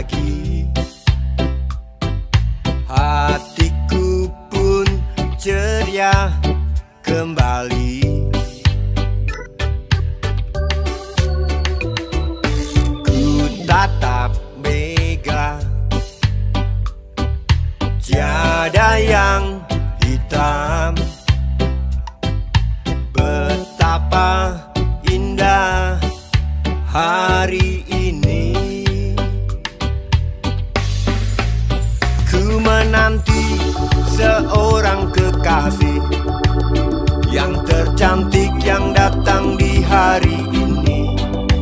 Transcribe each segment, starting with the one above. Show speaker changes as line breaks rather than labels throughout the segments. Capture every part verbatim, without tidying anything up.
lagi. Hatiku pun ceria kembali. Ku tatap mega, tiada yang hitam. Betapa indah hari ini. Ku menanti seorang kekasih yang tercantik yang datang di hari ini.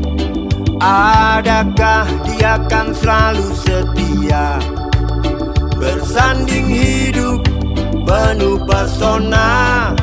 Adakah dia akan selalu setia, bersanding hidup penuh pesona?